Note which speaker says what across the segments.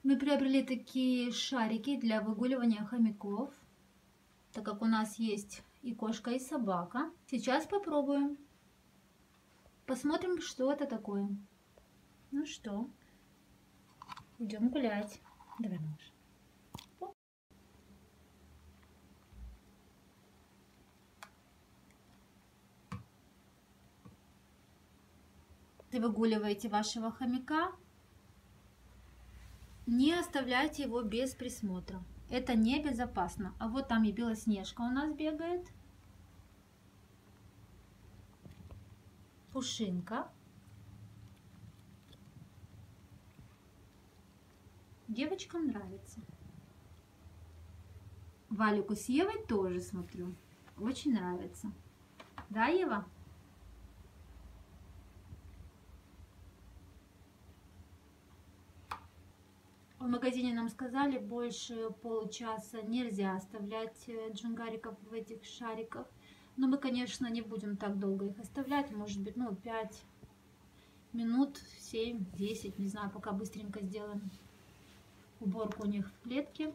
Speaker 1: Мы приобрели такие шарики для выгуливания хомяков, так как у нас есть и кошка, и собака. Сейчас попробуем. Посмотрим, что это такое. Ну что, идем гулять. Давай, малыш. Если выгуливаете вашего хомяка, не оставляйте его без присмотра. Это небезопасно. А вот там и Белоснежка у нас бегает. Пушинка. Девочкам нравится. Валику с Евой тоже смотрю. Очень нравится. Да, Ева? В магазине нам сказали, больше получаса нельзя оставлять джунгариков в этих шариках. Но мы, конечно, не будем так долго их оставлять. Может быть, 5 минут, 7-10, не знаю, пока быстренько сделаем уборку у них в клетке.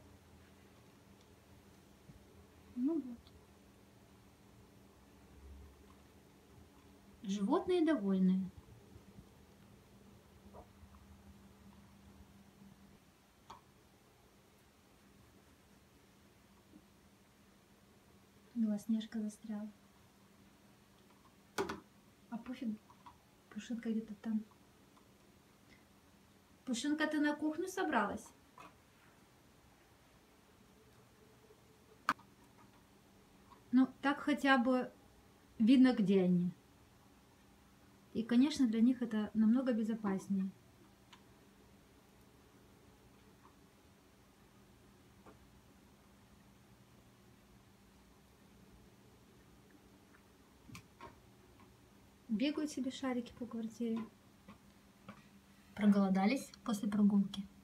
Speaker 1: Ну вот. Животные довольные. Белоснежка застряла. А пофиг, Пушинка где-то там. Пушинка, ты на кухню собралась? Ну, так хотя бы видно, где они. И, конечно, для них это намного безопаснее. Бегают себе шарики по квартире. Проголодались после прогулки.